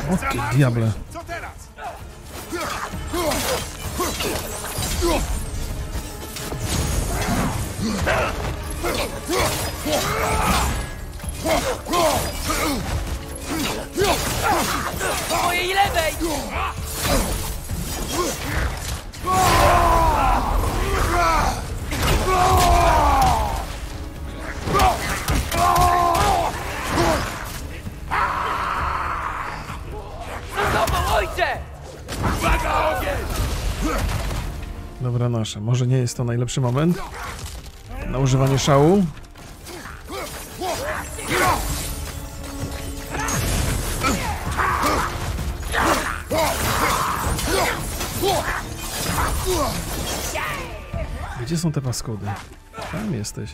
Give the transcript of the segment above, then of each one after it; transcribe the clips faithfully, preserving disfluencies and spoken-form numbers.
O ty diable. Co teraz? Po mojej lewej! Za tobą, ojcze! Uwaga, ogień! Dobra, nasze. Może nie jest to najlepszy moment na używanie szału. Gdzie są te paskudy? Tam jesteś.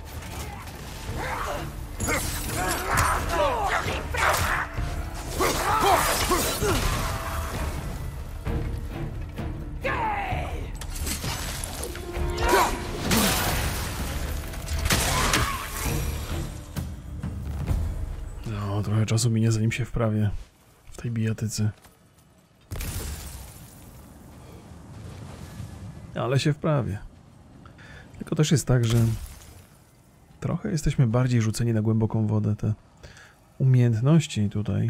No, trochę czasu minie, zanim się wprawię w tej bijatyce. Ale się wprawię. Tylko też jest tak, że trochę jesteśmy bardziej rzuceni na głęboką wodę. Te umiejętności tutaj,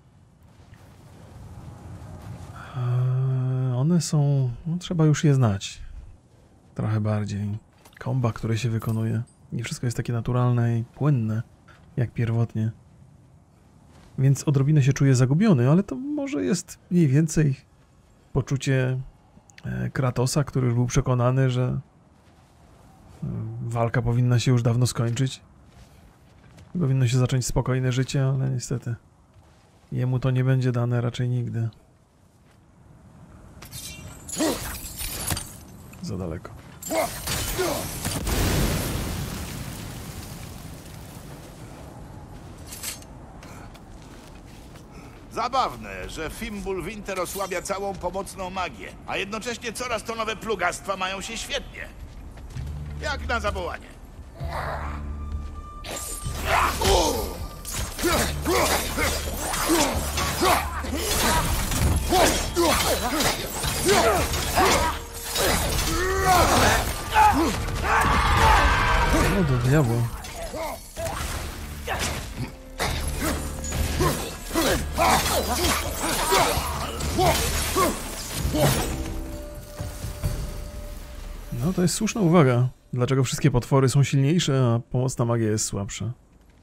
one są, no, trzeba już je znać trochę bardziej. Komba, które się wykonuje, nie wszystko jest takie naturalne i płynne jak pierwotnie. Więc odrobinę się czuję zagubiony, ale to może jest mniej więcej poczucie Kratosa, który już był przekonany, że walka powinna się już dawno skończyć. Powinno się zacząć spokojne życie, ale niestety jemu to nie będzie dane raczej nigdy. Za daleko. Zabawne, że Fimbul Winter osłabia całą pomocną magię, a jednocześnie coraz to nowe plugastwa mają się świetnie. Jak na zawołanie. No do diabła. No to jest słuszna uwaga. Dlaczego wszystkie potwory są silniejsze, a pomocna magia jest słabsza?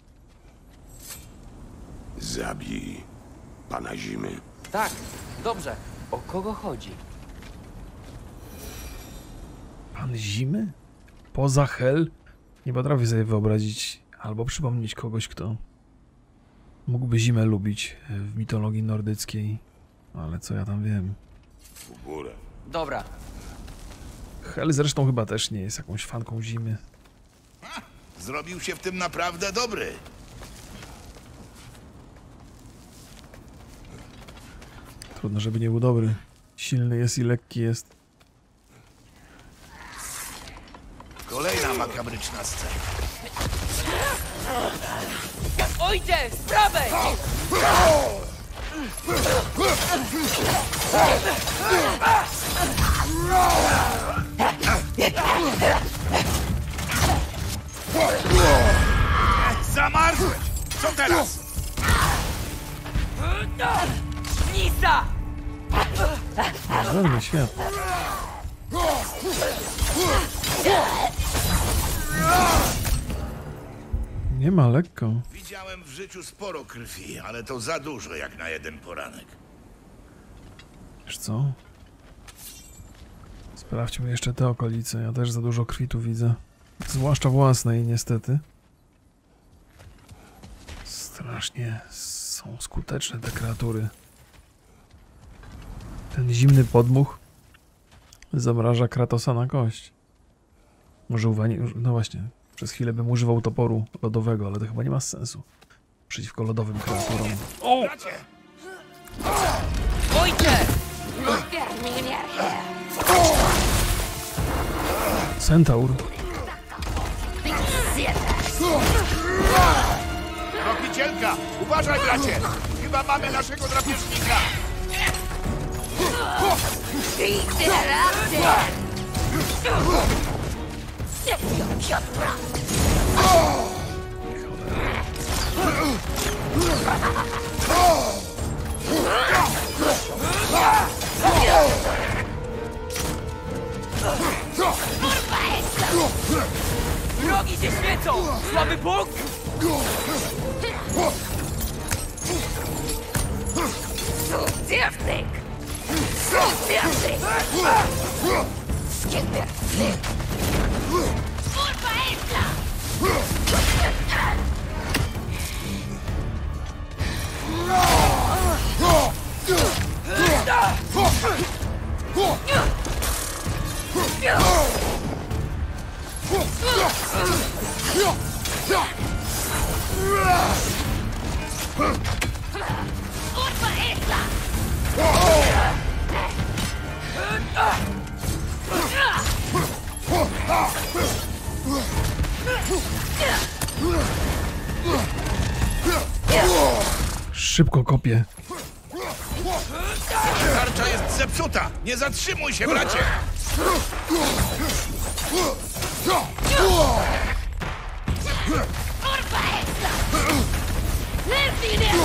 Zabij pana Zimy. Tak, dobrze. O kogo chodzi? Pan Zimy? Poza Hel? Nie potrafię sobie wyobrazić albo przypomnieć kogoś, kto mógłby zimę lubić w mitologii nordyckiej. Ale co ja tam wiem. W górę. Dobra. Hel zresztą chyba też nie jest jakąś fanką zimy. Ha, zrobił się w tym naprawdę dobry. Trudno, żeby nie był dobry. Silny jest i lekki jest. Kolejna makabryczna scena. Ojcze, z prawej! Zamarzłeś! Co teraz? Nisa! Żadny świat. Nie ma lekko. Widziałem w życiu sporo krwi, ale to za dużo jak na jeden poranek. Wiesz co? Sprawdźmy jeszcze te okolice. Ja też za dużo krwi tu widzę. Zwłaszcza własnej, niestety. Strasznie są skuteczne te kreatury. Ten zimny podmuch zamraża Kratosa na kość. Może uwagi... No właśnie, przez chwilę bym używał toporu lodowego, ale to chyba nie ma sensu. Przeciwko lodowym kreaturom. O! Ojcze! Centaur. Tropicielka! Uważaj, bracie! Chyba mamy naszego drapieżnika! Rogi się świecą! Słaby Bóg! Zjawnik! Zjawnik! Skierwerflik! Kurwa Esla! Kurwa Esla! Szybko kopię. Tarcza jest zepsuta! Nie zatrzymuj się, bracie! Kurwa Esla! Lepiej nie!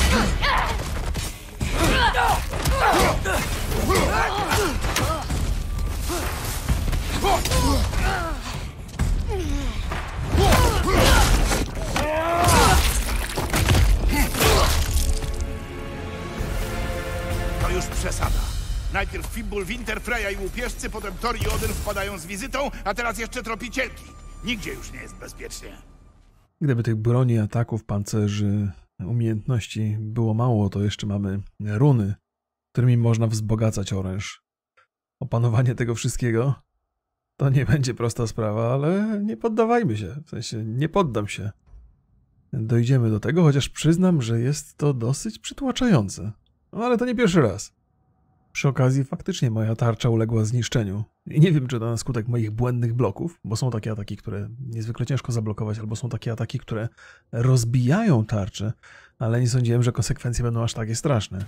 To już przesada. Najpierw Fimbul, Winter, Freya i łupieżcy, potem Thor i Odyn wpadają z wizytą, a teraz jeszcze tropicielki. Nigdzie już nie jest bezpiecznie. Gdyby tych broni, ataków, pancerzy, umiejętności było mało, to jeszcze mamy runy, którymi można wzbogacać oręż. Opanowanie tego wszystkiego to nie będzie prosta sprawa, ale nie poddawajmy się. W sensie nie poddam się. Dojdziemy do tego, chociaż przyznam, że jest to dosyć przytłaczające. No ale to nie pierwszy raz. Przy okazji faktycznie moja tarcza uległa zniszczeniu. I nie wiem, czy to na skutek moich błędnych bloków, bo są takie ataki, które niezwykle ciężko zablokować, albo są takie ataki, które rozbijają tarczę, ale nie sądziłem, że konsekwencje będą aż takie straszne.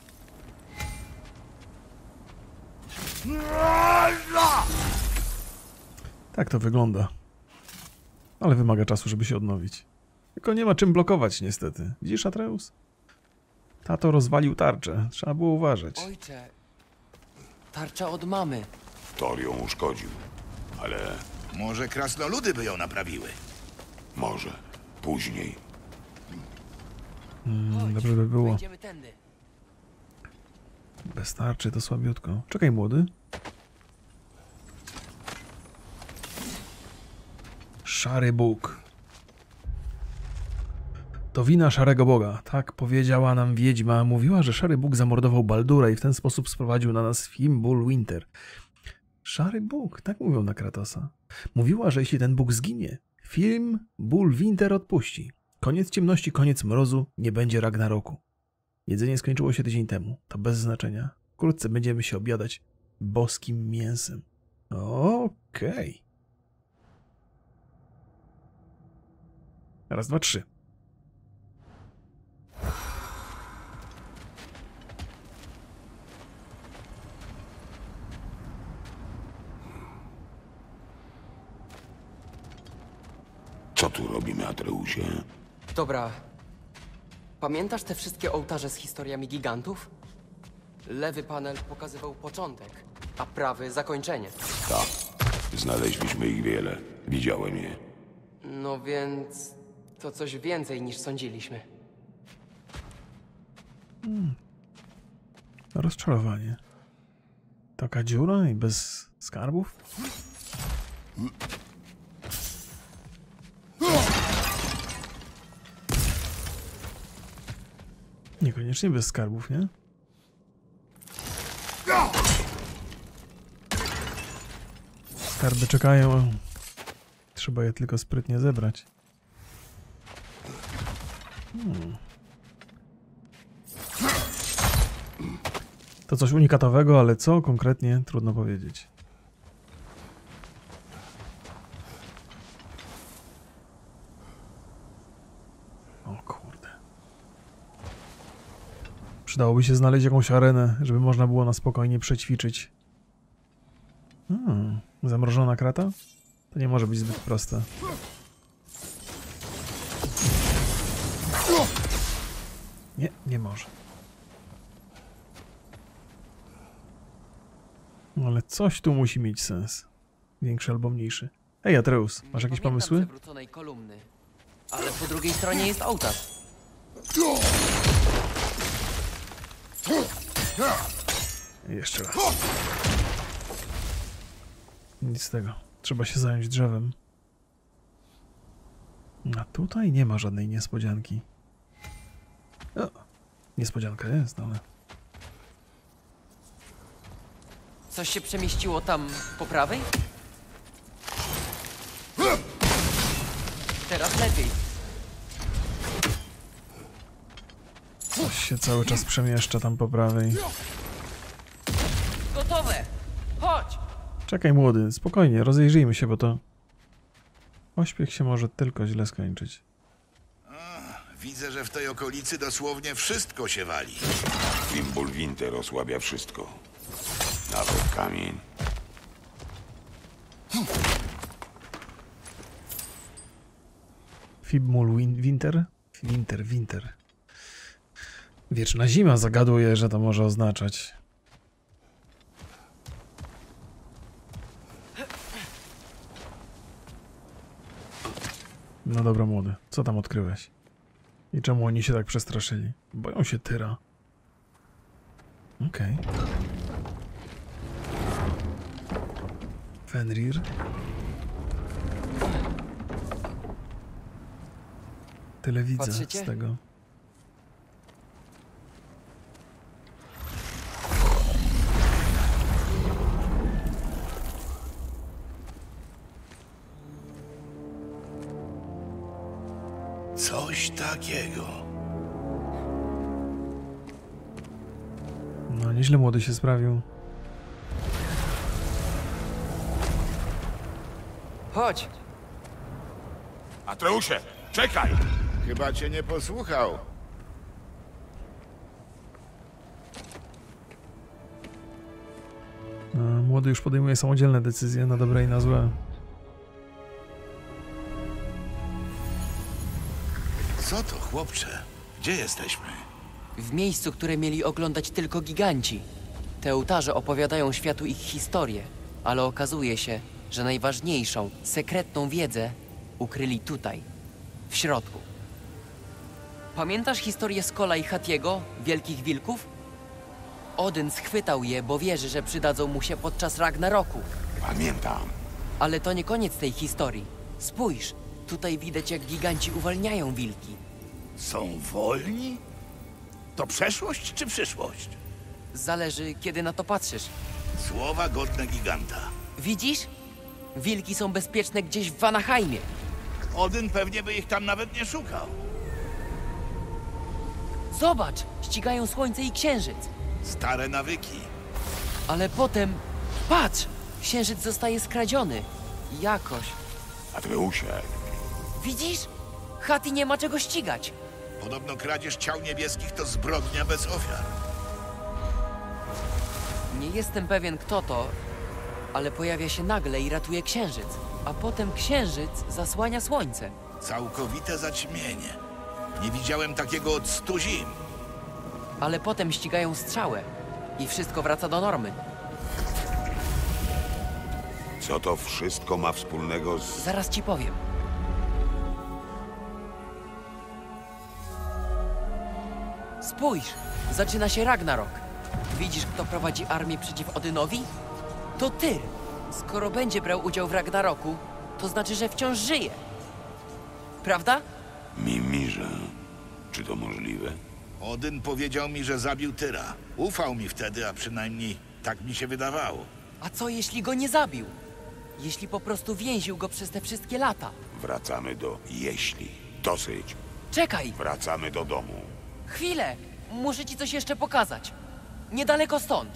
Tak to wygląda. Ale wymaga czasu, żeby się odnowić. Tylko nie ma czym blokować, niestety. Widzisz, Atreus? Tato rozwalił tarczę. Trzeba było uważać. Ojcze, tarcza od mamy. Thor ją uszkodził. Ale Może krasnoludy by ją naprawiły. może później. Mm, dobrze by było. Idziemy tędy. Bez tarczy to słabiutko. Czekaj, młody. Szary Bóg. To wina Szarego Boga. Tak powiedziała nam wiedźma. Mówiła, że Szary Bóg zamordował Baldura i w ten sposób sprowadził na nas Fimbul Winter. Szary Bóg, tak mówią na Kratosa. Mówiła, że jeśli ten Bóg zginie, Fimbul Winter odpuści. Koniec ciemności, koniec mrozu, nie będzie Ragnaroku. Jedzenie skończyło się tydzień temu. To bez znaczenia. Wkrótce będziemy się obiadać boskim mięsem. Okej. Okay. Raz, dwa, trzy. Co tu robimy, Atreusie? Dobra. Pamiętasz te wszystkie ołtarze z historiami gigantów? Lewy panel pokazywał początek, a prawy zakończenie. Tak. Znaleźliśmy ich wiele. Widziałem je. No więc to coś więcej niż sądziliśmy. Rozczarowanie. Taka dziura i bez skarbów? Niekoniecznie bez skarbów, nie? Skarby czekają. Trzeba je tylko sprytnie zebrać. Hmm. To coś unikatowego, ale co konkretnie? Trudno powiedzieć. O kurde. Przydałoby się znaleźć jakąś arenę, żeby można było na spokojnie przećwiczyć. Hmm, zamrożona krata? To nie może być zbyt proste. Nie, nie może. No ale coś tu musi mieć sens. Większy albo mniejszy. Ej, Atreus, masz jakieś Pamiętam pomysły? przewróconej kolumny, ale po drugiej stronie jest ołtarz. Jeszcze raz. Nic z tego. Trzeba się zająć drzewem. A tutaj nie ma żadnej niespodzianki. O, niespodzianka jest, ale... Coś się przemieściło tam po prawej? Teraz lepiej. Coś się cały czas przemieszcza tam po prawej. Gotowe! Chodź! Czekaj, młody, spokojnie, rozejrzyjmy się, bo to... Ośpiech się może tylko źle skończyć. Widzę, że w tej okolicy dosłownie wszystko się wali. Fimbulwinter osłabia wszystko. Nawet kamień. Fibmul win Winter? Winter, winter. Wieczna zima, zagaduję, że to może oznaczać. No dobra, młody, co tam odkryłeś? I czemu oni się tak przestraszyli? Boją się Tyra. Okej. Okay. Fenrir. Tyle widzę Patrzycie? z tego. Coś takiego. No, nieźle młody się sprawił. Chodź! Atreusie, czekaj! Chyba cię nie posłuchał. No, młody już podejmuje samodzielne decyzje na dobre i na złe. Co to, chłopcze? Gdzie jesteśmy? W miejscu, które mieli oglądać tylko giganci. Te ołtarze opowiadają światu ich historię, ale okazuje się, że najważniejszą, sekretną wiedzę ukryli tutaj, w środku. Pamiętasz historię Skola i Hatiego, wielkich wilków? Odyn schwytał je, bo wierzy, że przydadzą mu się podczas Ragnaroku. Pamiętam. Ale to nie koniec tej historii. Spójrz, tutaj widać, jak giganci uwalniają wilki. Są wolni? To przeszłość czy przyszłość? Zależy, kiedy na to patrzysz. Słowa godne giganta. Widzisz? Wilki są bezpieczne gdzieś w Vanaheimie. Odyn pewnie by ich tam nawet nie szukał. Zobacz, ścigają słońce i księżyc. Stare nawyki. Ale potem, patrz, księżyc zostaje skradziony. Jakoś. Atreusie, Widzisz? Hati nie ma czego ścigać. Podobno kradzież ciał niebieskich to zbrodnia bez ofiar. Nie jestem pewien, kto to, ale pojawia się nagle i ratuje księżyc. A potem księżyc zasłania słońce. Całkowite zaćmienie. Nie widziałem takiego od stu zim. Ale potem ścigają strzałę i wszystko wraca do normy. co to wszystko ma wspólnego z... Zaraz ci powiem. Spójrz, zaczyna się Ragnarok. Widzisz, kto prowadzi armię przeciw Odynowi? To Tyr. Skoro będzie brał udział w Ragnaroku, to znaczy, że wciąż żyje. Prawda? Mimirze. Czy to możliwe? Odyn powiedział mi, że zabił Tyra. Ufał mi wtedy, a przynajmniej tak mi się wydawało. A co jeśli go nie zabił? Jeśli po prostu więził go przez te wszystkie lata? Wracamy do jeśli. Dosyć. Czekaj, Wracamy do domu. chwilę! Muszę ci coś jeszcze pokazać. Niedaleko stąd.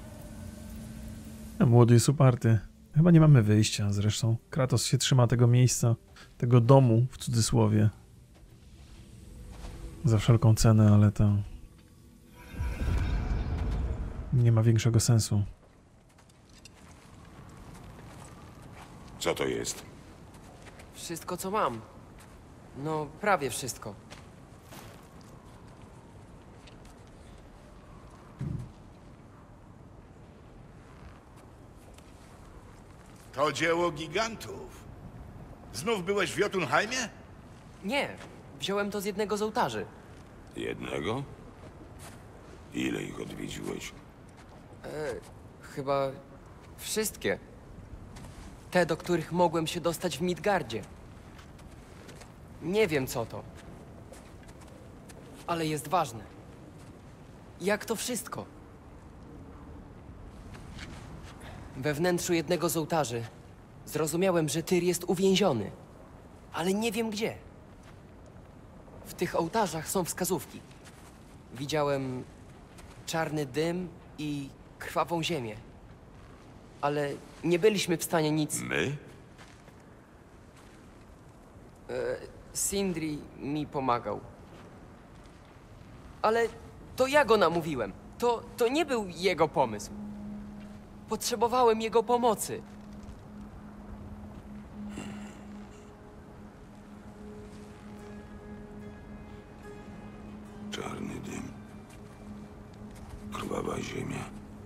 A młody jest uparty. Chyba nie mamy wyjścia zresztą. Kratos się trzyma tego miejsca, tego domu w cudzysłowie. Za wszelką cenę, ale to... nie ma większego sensu. Co to jest? Wszystko, co mam. No, prawie wszystko. To dzieło gigantów. Znów byłeś w Jotunheimie? Nie, wziąłem to z jednego z ołtarzy. Jednego? Ile ich odwiedziłeś? Chyba wszystkie. Te, do których mogłem się dostać w Midgardzie. Nie wiem, co to. Ale jest ważne. Jak to wszystko? We wnętrzu jednego z ołtarzy zrozumiałem, że Tyr jest uwięziony. Ale nie wiem gdzie. W tych ołtarzach są wskazówki. Widziałem czarny dym i krwawą ziemię. Ale nie byliśmy w stanie nic... My? Sindri mi pomagał. Ale to ja go namówiłem. To, to nie był jego pomysł. Potrzebowałem jego pomocy. Czarny dym. Krwawa ziemia.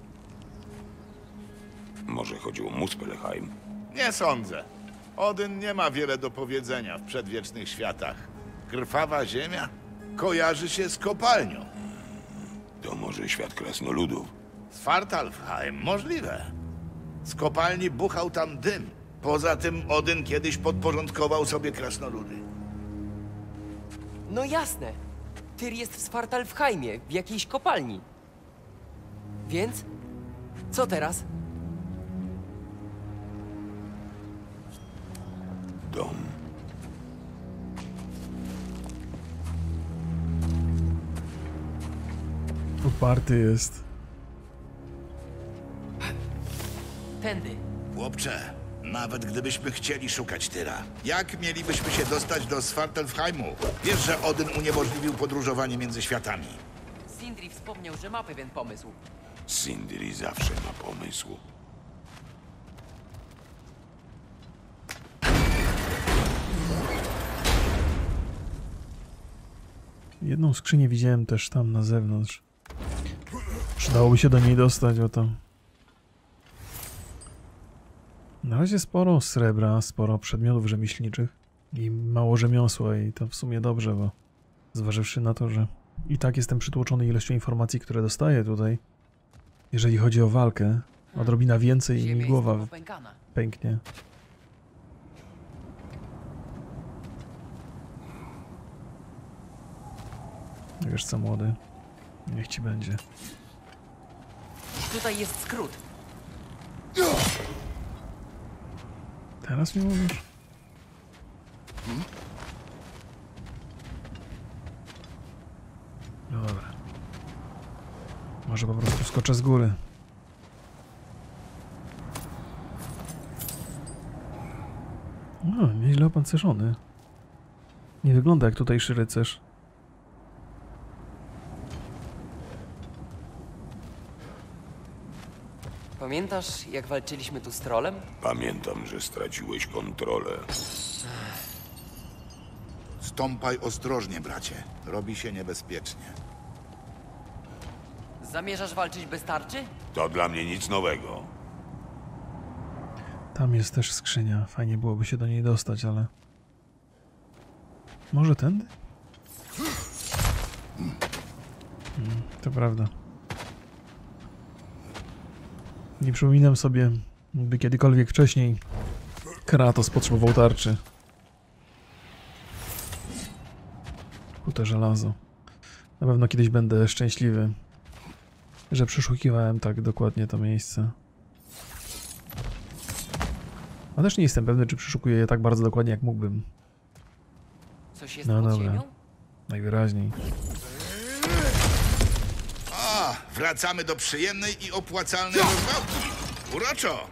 Może chodziło o Muspelheim? Nie sądzę. Odyn nie ma wiele do powiedzenia w przedwiecznych światach. Krwawa ziemia kojarzy się z kopalnią. To może świat krasnoludów? Svartalfheim, możliwe. Z kopalni buchał tam dym. Poza tym Odyn kiedyś podporządkował sobie krasnoludy. No jasne. Tyr jest w Svartalfheimie, w jakiejś kopalni. Więc? Co teraz? Dom. Uparty jest. Tędy. Chłopcze, nawet gdybyśmy chcieli szukać Tyra, jak mielibyśmy się dostać do Svartalfheimu? Wiesz, że Odyn uniemożliwił podróżowanie między światami. Sindri wspomniał, że ma pewien pomysł. Sindri zawsze ma pomysł. Jedną skrzynię widziałem też tam na zewnątrz. Przydałoby się do niej dostać, o to. Na razie sporo srebra, sporo przedmiotów rzemieślniczych i mało rzemiosła i to w sumie dobrze, bo zważywszy na to, że i tak jestem przytłoczony ilością informacji, które dostaję tutaj, jeżeli chodzi o walkę, odrobina więcej i mi Ziemia głowa jest popękana. pęknie. Wiesz co, młody? Niech ci będzie. Tutaj jest skrót. Teraz mi mówisz? No dobra. Może po prostu skoczę z góry. O, nieźle opancerzony. Nie wygląda jak tutejszy rycerz. Pamiętasz, jak walczyliśmy tu z trolem? Pamiętam, że straciłeś kontrolę. Stąpaj ostrożnie, bracie. Robi się niebezpiecznie. Zamierzasz walczyć bez tarczy? To dla mnie nic nowego. Tam jest też skrzynia. Fajnie byłoby się do niej dostać, ale... Może tędy? Hmm, to prawda. Nie przypominam sobie, by kiedykolwiek wcześniej Kratos potrzebował tarczy. Kute żelazo. Na pewno kiedyś będę szczęśliwy, że przeszukiwałem tak dokładnie to miejsce. A też nie jestem pewny, czy przeszukuję je tak bardzo dokładnie, jak mógłbym. Coś jest No pod dobra. ziemią? Najwyraźniej. O, wracamy do przyjemnej i opłacalnej rozwałki. Uroczo!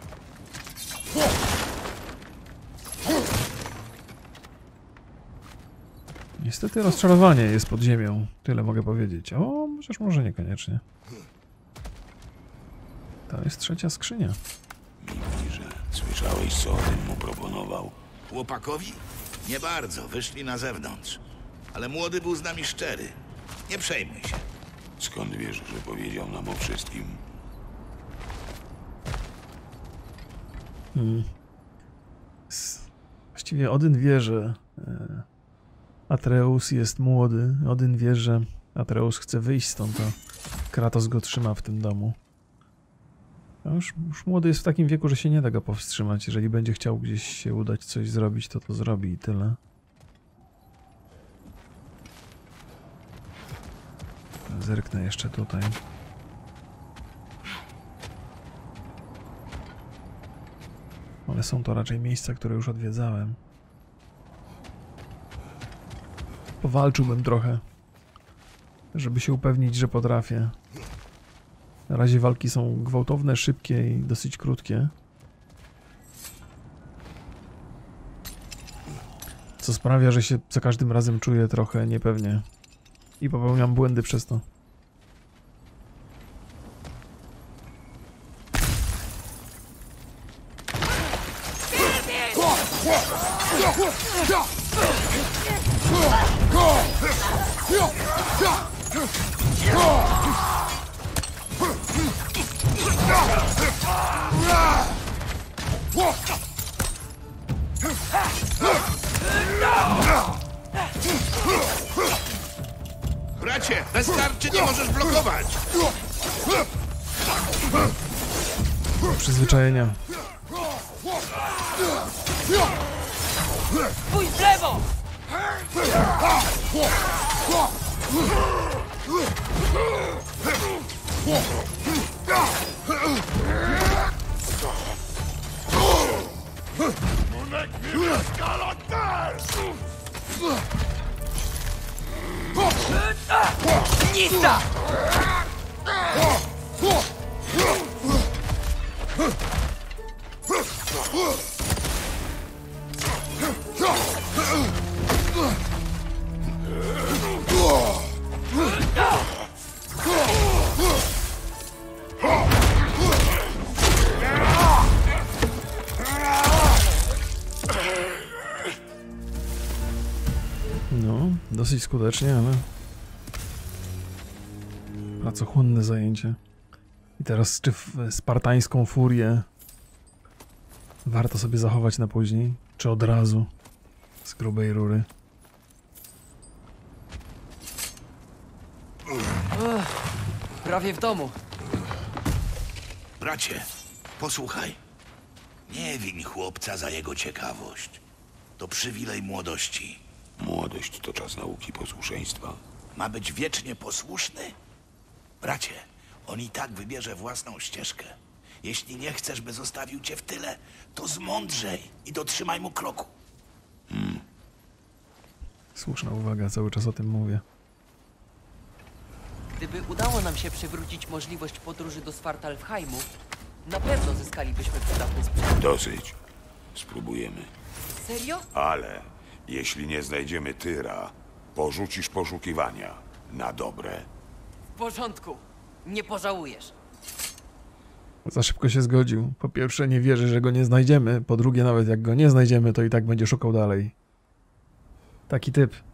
Niestety rozczarowanie jest pod ziemią. Tyle mogę powiedzieć. O, chociaż może niekoniecznie. To jest trzecia skrzynia. Mimir, słyszałeś, co Odyn mu proponował? Chłopakowi? Nie bardzo, wyszli na zewnątrz. Ale młody był z nami szczery. Nie przejmuj się. Skąd wiesz, że powiedział nam o wszystkim? S- Właściwie Odyn wie, że e, Atreus jest młody. Odyn wie, że Atreus chce wyjść stąd, a Kratos go trzyma w tym domu. A już, już młody jest w takim wieku, że się nie da go powstrzymać. Jeżeli będzie chciał gdzieś się udać, coś zrobić, to to zrobi i tyle. Zerknę jeszcze tutaj. Ale są to raczej miejsca, które już odwiedzałem. Powalczyłbym trochę, żeby się upewnić, że potrafię. Na razie walki są gwałtowne, szybkie i dosyć krótkie. Co sprawia, że się za każdym razem czuję trochę niepewnie. I popełniam błędy przez to. Bracie, wystarczy, nie możesz blokować! Przyzwyczajenia. Pójdź w lewo! Nista! No, dosyć skutecznie, ale pracochłonne zajęcie. I teraz czy w spartańską furię warto sobie zachować na później, czy od razu z grubej rury? Prawie w domu. Bracie, posłuchaj. Nie win chłopca za jego ciekawość. To przywilej młodości. Młodość to czas nauki posłuszeństwa. Ma być wiecznie posłuszny? Bracie, on i tak wybierze własną ścieżkę. Jeśli nie chcesz, by zostawił cię w tyle, to zmądrzej i dotrzymaj mu kroku. Słuszna uwaga, cały czas o tym mówię. Gdyby udało nam się przywrócić możliwość podróży do Svartalfheimu, na pewno zyskalibyśmy przydatny sprzęt. Dosyć. Spróbujemy. Serio? Ale jeśli nie znajdziemy Tyra, porzucisz poszukiwania. Na dobre. W porządku. Nie pożałujesz. Za szybko się zgodził. Po pierwsze nie wierzy, że go nie znajdziemy. Po drugie nawet jak go nie znajdziemy, to i tak będzie szukał dalej. Taki typ.